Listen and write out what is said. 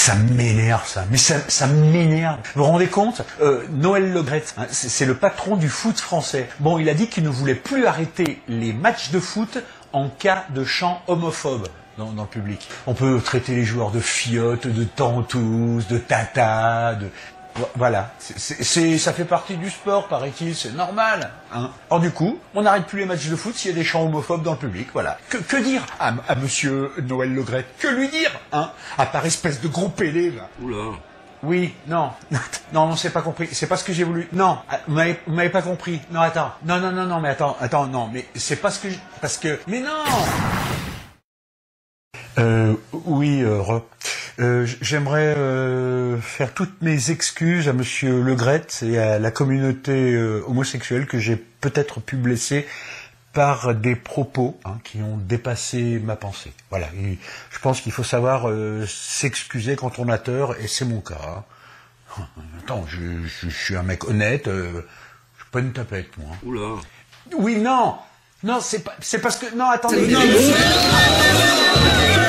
Ça m'énerve, ça. Mais ça m'énerve. Vous vous rendez compte, Noël Le Graët, hein, c'est le patron du foot français. Bon, il a dit qu'il ne voulait plus arrêter les matchs de foot en cas de chant homophobe dans le public. On peut traiter les joueurs de fiottes, de tantous, de tata, de... Voilà, ça fait partie du sport, paraît-il, c'est normal. Hein. Or du coup, on n'arrête plus les matchs de foot s'il y a des chants homophobes dans le public, voilà. Que dire à monsieur Noël Le Graët? Que lui dire, hein? À part espèce de gros pélé, là. Oula. Oui, non, non, c'est pas compris, c'est pas ce que j'ai voulu. Non, vous m'avez pas compris. Non, attends, non, mais attends, non, mais c'est pas ce que parce que, mais non. Oui, j'aimerais faire toutes mes excuses à monsieur Le Graët et à la communauté homosexuelle que j'ai peut-être pu blesser par des propos qui ont dépassé ma pensée. Voilà, et je pense qu'il faut savoir s'excuser quand on a tort, et c'est mon cas. Hein. Attends, je suis un mec honnête, je suis pas une tapette, moi. Oula. Oui, non, c'est parce que... Non, attendez...